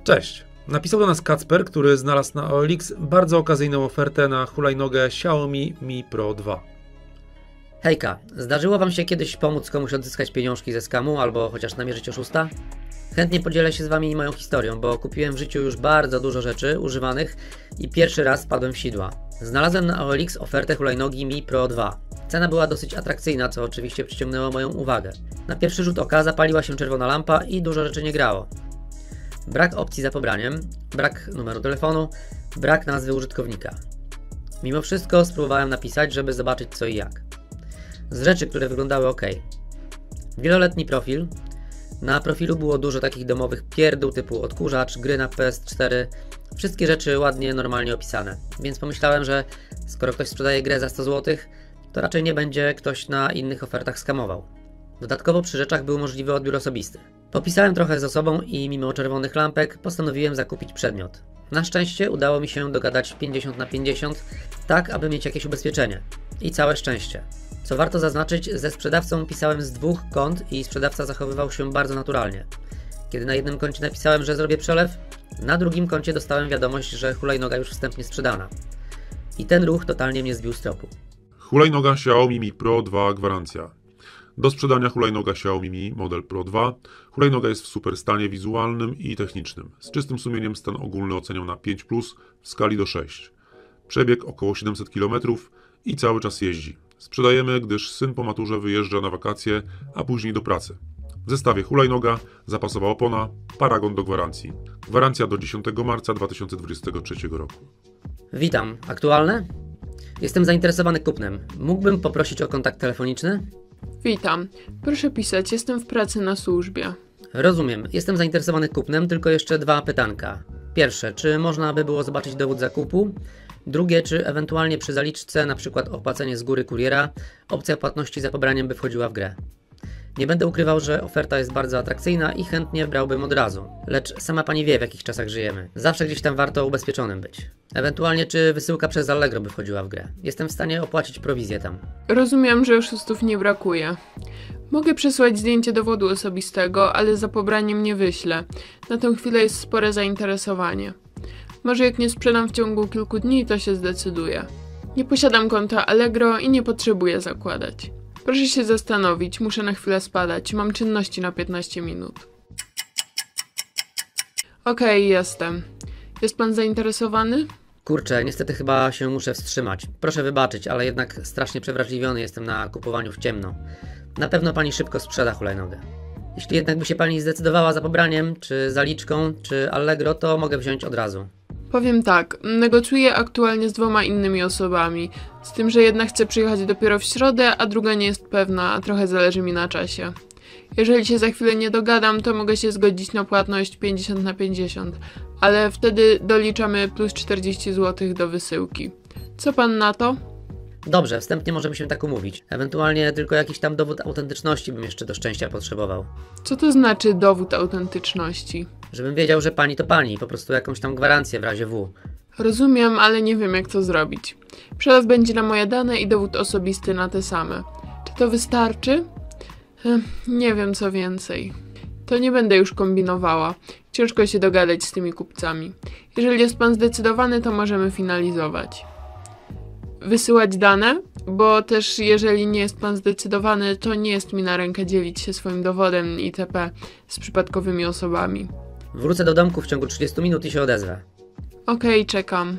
Cześć! Napisał do nas Kacper, który znalazł na OLX bardzo okazyjną ofertę na hulajnogę Xiaomi Mi Pro 2. Hejka, zdarzyło Wam się kiedyś pomóc komuś odzyskać pieniążki ze skamu albo chociaż namierzyć oszusta? Chętnie podzielę się z Wami moją historią, bo kupiłem w życiu już bardzo dużo rzeczy używanych i pierwszy raz wpadłem w sidła. Znalazłem na OLX ofertę hulajnogi Mi Pro 2. Cena była dosyć atrakcyjna, co oczywiście przyciągnęło moją uwagę. Na pierwszy rzut oka zapaliła się czerwona lampa i dużo rzeczy nie grało. Brak opcji za pobraniem, brak numeru telefonu, brak nazwy użytkownika. Mimo wszystko spróbowałem napisać, żeby zobaczyć co i jak. Z rzeczy, które wyglądały ok. Wieloletni profil. Na profilu było dużo takich domowych pierdół typu odkurzacz, gry na PS4. Wszystkie rzeczy ładnie, normalnie opisane. Więc pomyślałem, że skoro ktoś sprzedaje grę za 100 zł, to raczej nie będzie ktoś na innych ofertach skamował. Dodatkowo przy rzeczach był możliwy odbiór osobisty. Popisałem trochę z osobą i mimo czerwonych lampek postanowiłem zakupić przedmiot. Na szczęście udało mi się dogadać 50/50, tak aby mieć jakieś ubezpieczenie. I całe szczęście. Co warto zaznaczyć, ze sprzedawcą pisałem z 2 kont i sprzedawca zachowywał się bardzo naturalnie. Kiedy na jednym koncie napisałem, że zrobię przelew, na drugim koncie dostałem wiadomość, że hulajnoga już wstępnie sprzedana. I ten ruch totalnie mnie zbił z tropu. Hulajnoga Xiaomi Mi Pro 2 gwarancja. Do sprzedania hulajnoga Xiaomi Mi Model Pro 2. Hulajnoga jest w super stanie wizualnym i technicznym. Z czystym sumieniem stan ogólny oceniał na 5+, w skali do 6. Przebieg około 700 km i cały czas jeździ. Sprzedajemy, gdyż syn po maturze wyjeżdża na wakacje, a później do pracy. W zestawie hulajnoga, zapasowa opona, paragon do gwarancji. Gwarancja do 10 marca 2023 roku. Witam. Aktualne? Jestem zainteresowany kupnem. Mógłbym poprosić o kontakt telefoniczny? Witam. Proszę pisać, jestem w pracy na służbie. Rozumiem. Jestem zainteresowany kupnem, tylko jeszcze 2 pytanka. Pierwsze, czy można by było zobaczyć dowód zakupu? Drugie, czy ewentualnie przy zaliczce, np. opłacenie z góry kuriera, opcja płatności za pobraniem by wchodziła w grę. Nie będę ukrywał, że oferta jest bardzo atrakcyjna i chętnie brałbym od razu. Lecz sama Pani wie, w jakich czasach żyjemy. Zawsze gdzieś tam warto ubezpieczonym być. Ewentualnie, czy wysyłka przez Allegro by wchodziła w grę. Jestem w stanie opłacić prowizję tam. Rozumiem, że oszustów nie brakuje. Mogę przesłać zdjęcie dowodu osobistego, ale za pobraniem nie wyślę. Na tę chwilę jest spore zainteresowanie. Może jak nie sprzedam w ciągu kilku dni, to się zdecyduję. Nie posiadam konta Allegro i nie potrzebuję zakładać. Proszę się zastanowić, muszę na chwilę spadać. Mam czynności na 15 minut. Okej, jestem. Jest pan zainteresowany? Kurczę, niestety chyba się muszę wstrzymać. Proszę wybaczyć, ale jednak strasznie przewrażliwiony jestem na kupowaniu w ciemno. Na pewno Pani szybko sprzeda hulajnogę. Jeśli jednak by się Pani zdecydowała za pobraniem, czy zaliczką, czy Allegro, to mogę wziąć od razu. Powiem tak, negocjuję aktualnie z 2 innymi osobami. Z tym, że jedna chce przyjechać dopiero w środę, a druga nie jest pewna, a trochę zależy mi na czasie. Jeżeli się za chwilę nie dogadam, to mogę się zgodzić na płatność 50/50, ale wtedy doliczamy plus 40 zł do wysyłki. Co pan na to? Dobrze, wstępnie możemy się tak umówić. Ewentualnie tylko jakiś tam dowód autentyczności bym jeszcze do szczęścia potrzebował. Co to znaczy dowód autentyczności? Żebym wiedział, że Pani to Pani, po prostu jakąś tam gwarancję w razie W. Rozumiem, ale nie wiem jak to zrobić. Przelew będzie na moje dane i dowód osobisty na te same. Czy to wystarczy? Nie wiem co więcej. To nie będę już kombinowała. Ciężko się dogadać z tymi kupcami. Jeżeli jest pan zdecydowany, to możemy finalizować. Wysyłać dane? Bo też jeżeli nie jest pan zdecydowany, to nie jest mi na rękę dzielić się swoim dowodem itp. z przypadkowymi osobami. Wrócę do domku w ciągu 30 minut i się odezwę. Okej, czekam.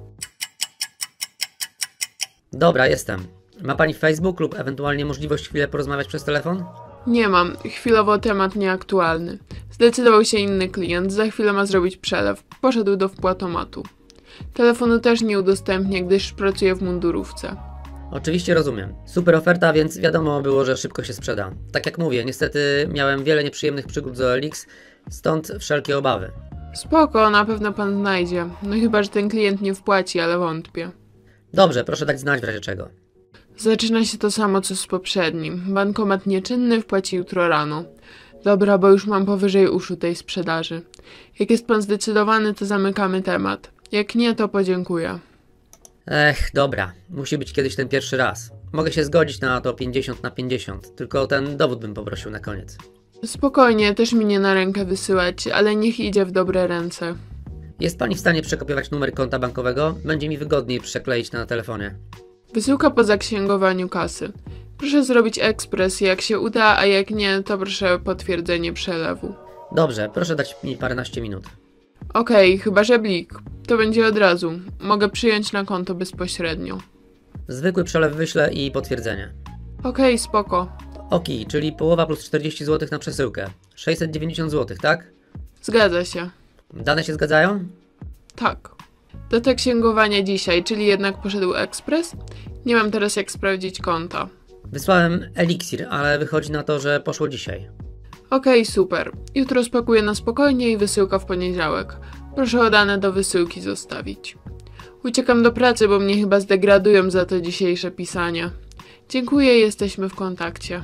Dobra, jestem. Ma Pani Facebook lub ewentualnie możliwość chwilę porozmawiać przez telefon? Nie mam. Chwilowo temat nieaktualny. Zdecydował się inny klient. Za chwilę ma zrobić przelew. Poszedł do wpłatomatu. Telefonu też nie udostępnię, gdyż pracuję w mundurówce. Oczywiście rozumiem. Super oferta, więc wiadomo było, że szybko się sprzeda. Tak jak mówię, niestety miałem wiele nieprzyjemnych przygód z OLX, stąd wszelkie obawy. Spoko, na pewno pan znajdzie. No chyba, że ten klient nie wpłaci, ale wątpię. Dobrze, proszę dać znać w razie czego. Zaczyna się to samo, co z poprzednim. Bankomat nieczynny, wpłaci jutro rano. Dobra, bo już mam powyżej uszu tej sprzedaży. Jak jest pan zdecydowany, to zamykamy temat. Jak nie, to podziękuję. Dobra. Musi być kiedyś ten pierwszy raz. Mogę się zgodzić na to 50/50, tylko ten dowód bym poprosił na koniec. Spokojnie, też mi nie na rękę wysyłać, ale niech idzie w dobre ręce. Jest pani w stanie przekopiować numer konta bankowego? Będzie mi wygodniej przekleić to na telefonie. Wysyłka po zaksięgowaniu kasy. Proszę zrobić ekspres, jak się uda, a jak nie, to proszę potwierdzenie przelewu. Dobrze, proszę dać mi paręnaście minut. Okej, chyba że blik. To będzie od razu. Mogę przyjąć na konto bezpośrednio. Zwykły przelew wyślę i potwierdzenie. Okej, spoko. Oki, czyli połowa plus 40 zł na przesyłkę. 690 zł, tak? Zgadza się. Dane się zgadzają? Tak. Data księgowania dzisiaj, czyli jednak poszedł ekspres? Nie mam teraz jak sprawdzić konta. Wysłałem eliksir, ale wychodzi na to, że poszło dzisiaj. Okej, super. Jutro spakuję na spokojnie i wysyłka w poniedziałek. Proszę o dane do wysyłki zostawić. Uciekam do pracy, bo mnie chyba zdegradują za to dzisiejsze pisanie. Dziękuję, jesteśmy w kontakcie.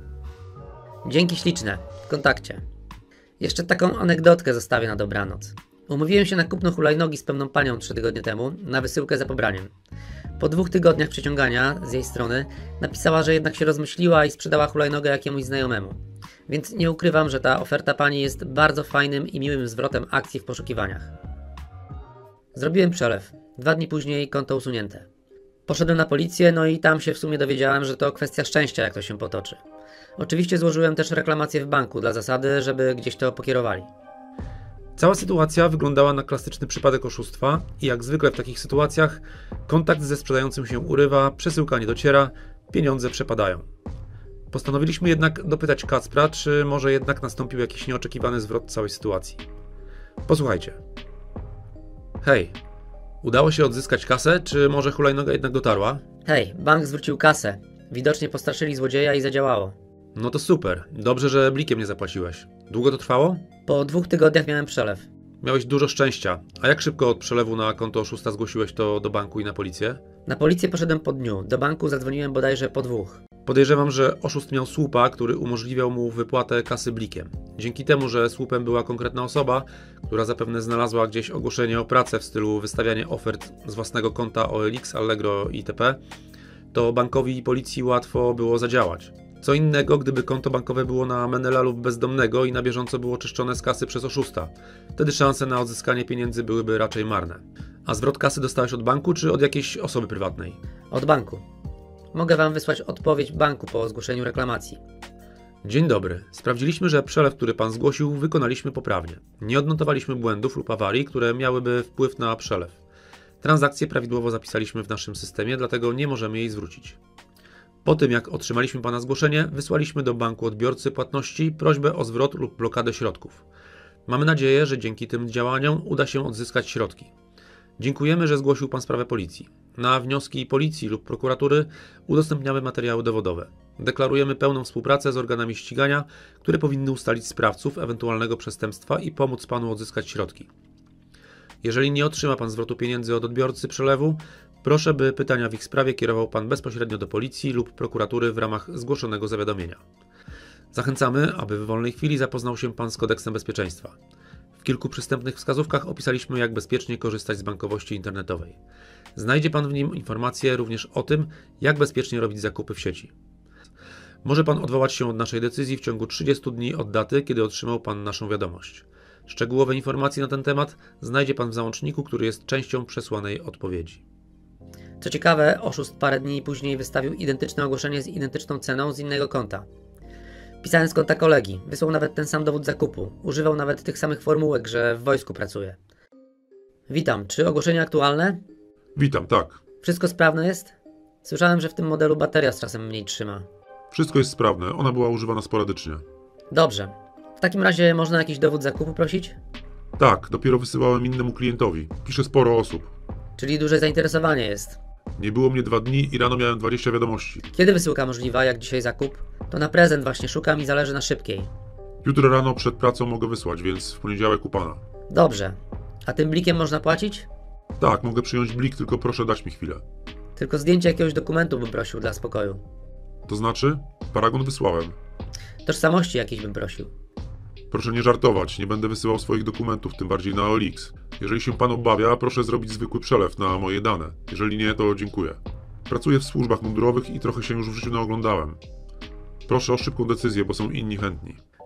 Dzięki śliczne. W kontakcie. Jeszcze taką anegdotkę zostawię na dobranoc. Umówiłem się na kupno hulajnogi z pewną panią 3 tygodnie temu na wysyłkę za pobraniem. Po 2 tygodniach przeciągania z jej strony napisała, że jednak się rozmyśliła i sprzedała hulajnogę jakiemuś znajomemu. Więc nie ukrywam, że ta oferta pani jest bardzo fajnym i miłym zwrotem akcji w poszukiwaniach. Zrobiłem przelew. 2 dni później konto usunięte. Poszedłem na policję, no i tam się w sumie dowiedziałem, że to kwestia szczęścia, jak to się potoczy. Oczywiście złożyłem też reklamację w banku dla zasady, żeby gdzieś to pokierowali. Cała sytuacja wyglądała na klasyczny przypadek oszustwa i jak zwykle w takich sytuacjach kontakt ze sprzedającym się urywa, przesyłka nie dociera, pieniądze przepadają. Postanowiliśmy jednak dopytać Kacpra, czy może jednak nastąpił jakiś nieoczekiwany zwrot całej sytuacji. Posłuchajcie. Hej, udało się odzyskać kasę, czy może hulajnoga jednak dotarła? Hej, bank zwrócił kasę. Widocznie postraszyli złodzieja i zadziałało. No to super, dobrze, że blikiem nie zapłaciłeś. Długo to trwało? Po 2 tygodniach miałem przelew. Miałeś dużo szczęścia. A jak szybko od przelewu na konto oszusta zgłosiłeś to do banku i na policję? Na policję poszedłem po dniu, do banku zadzwoniłem bodajże po 2. Podejrzewam, że oszust miał słupa, który umożliwiał mu wypłatę kasy blikiem. Dzięki temu, że słupem była konkretna osoba, która zapewne znalazła gdzieś ogłoszenie o pracę w stylu wystawianie ofert z własnego konta OLX, Allegro itp., to bankowi i policji łatwo było zadziałać. Co innego, gdyby konto bankowe było na menela lub bezdomnego i na bieżąco było czyszczone z kasy przez oszusta. Wtedy szanse na odzyskanie pieniędzy byłyby raczej marne. A zwrot kasy dostałeś od banku czy od jakiejś osoby prywatnej? Od banku. Mogę wam wysłać odpowiedź banku po zgłoszeniu reklamacji. Dzień dobry. Sprawdziliśmy, że przelew, który pan zgłosił, wykonaliśmy poprawnie. Nie odnotowaliśmy błędów lub awarii, które miałyby wpływ na przelew. Transakcję prawidłowo zapisaliśmy w naszym systemie, dlatego nie możemy jej zwrócić. Po tym, jak otrzymaliśmy pana zgłoszenie, wysłaliśmy do banku odbiorcy płatności prośbę o zwrot lub blokadę środków. Mamy nadzieję, że dzięki tym działaniom uda się odzyskać środki. Dziękujemy, że zgłosił pan sprawę policji. Na wnioski policji lub prokuratury udostępniamy materiały dowodowe. Deklarujemy pełną współpracę z organami ścigania, które powinny ustalić sprawców ewentualnego przestępstwa i pomóc panu odzyskać środki. Jeżeli nie otrzyma pan zwrotu pieniędzy od odbiorcy przelewu, proszę, by pytania w ich sprawie kierował pan bezpośrednio do policji lub prokuratury w ramach zgłoszonego zawiadomienia. Zachęcamy, aby w wolnej chwili zapoznał się pan z kodeksem bezpieczeństwa. W kilku przystępnych wskazówkach opisaliśmy, jak bezpiecznie korzystać z bankowości internetowej. Znajdzie pan w nim informacje również o tym, jak bezpiecznie robić zakupy w sieci. Może pan odwołać się od naszej decyzji w ciągu 30 dni od daty, kiedy otrzymał pan naszą wiadomość. Szczegółowe informacje na ten temat znajdzie pan w załączniku, który jest częścią przesłanej odpowiedzi. Co ciekawe, oszust parę dni później wystawił identyczne ogłoszenie z identyczną ceną z innego konta. Pisałem z konta kolegi, wysłał nawet ten sam dowód zakupu, używał nawet tych samych formułek, że w wojsku pracuje. Witam, czy ogłoszenie aktualne? Witam, tak. Wszystko sprawne jest? Słyszałem, że w tym modelu bateria z czasem mniej trzyma. Wszystko jest sprawne, ona była używana sporadycznie. Dobrze. W takim razie można jakiś dowód zakupu prosić? Tak, dopiero wysyłałem innemu klientowi. Pisze sporo osób. Czyli duże zainteresowanie jest. Nie było mnie 2 dni i rano miałem 20 wiadomości. Kiedy wysyłka możliwa, jak dzisiaj zakup? To na prezent właśnie szukam i zależy na szybkiej. Jutro rano przed pracą mogę wysłać, więc w poniedziałek u pana. Dobrze. A tym blikiem można płacić? Tak, mogę przyjąć blik, tylko proszę dać mi chwilę. Tylko zdjęcie jakiegoś dokumentu bym prosił dla spokoju. To znaczy? Paragon wysłałem. Tożsamości jakiejś bym prosił. Proszę nie żartować, nie będę wysyłał swoich dokumentów, tym bardziej na OLX. Jeżeli się pan obawia, proszę zrobić zwykły przelew na moje dane. Jeżeli nie, to dziękuję. Pracuję w służbach mundurowych i trochę się już w życiu naoglądałem. Proszę o szybką decyzję, bo są inni chętni.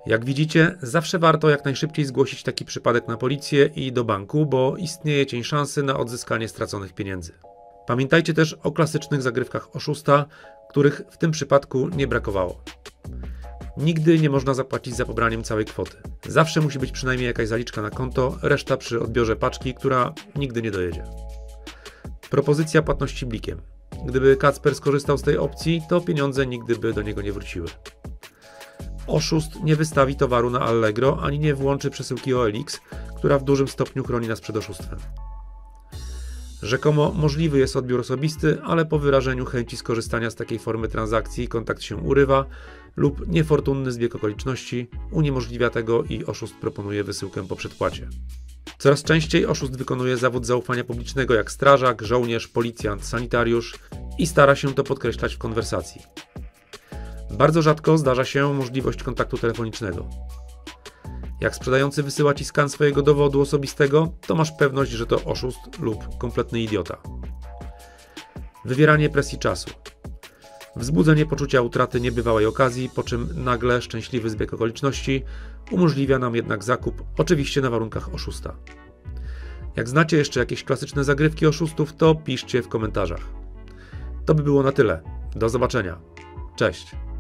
Jak widzicie, zawsze warto jak najszybciej zgłosić taki przypadek na policję i do banku, bo istnieje cień szansy na odzyskanie straconych pieniędzy. Pamiętajcie też o klasycznych zagrywkach oszusta, których w tym przypadku nie brakowało. Nigdy nie można zapłacić za pobraniem całej kwoty. Zawsze musi być przynajmniej jakaś zaliczka na konto, reszta przy odbiorze paczki, która nigdy nie dojedzie. Propozycja płatności blikiem. Gdyby Kacper skorzystał z tej opcji, to pieniądze nigdy by do niego nie wróciły. Oszust nie wystawi towaru na Allegro, ani nie włączy przesyłki OLX, która w dużym stopniu chroni nas przed oszustwem. Rzekomo możliwy jest odbiór osobisty, ale po wyrażeniu chęci skorzystania z takiej formy transakcji kontakt się urywa lub niefortunny zbieg okoliczności uniemożliwia tego i oszust proponuje wysyłkę po przedpłacie. Coraz częściej oszust wykonuje zawód zaufania publicznego jak strażak, żołnierz, policjant, sanitariusz i stara się to podkreślać w konwersacji. Bardzo rzadko zdarza się możliwość kontaktu telefonicznego. Jak sprzedający wysyła ci skan swojego dowodu osobistego, to masz pewność, że to oszust lub kompletny idiota. Wywieranie presji czasu. Wzbudzenie poczucia utraty niebywałej okazji, po czym nagle szczęśliwy zbieg okoliczności umożliwia nam jednak zakup, oczywiście na warunkach oszusta. Jak znacie jeszcze jakieś klasyczne zagrywki oszustów, to piszcie w komentarzach. To by było na tyle. Do zobaczenia. Cześć.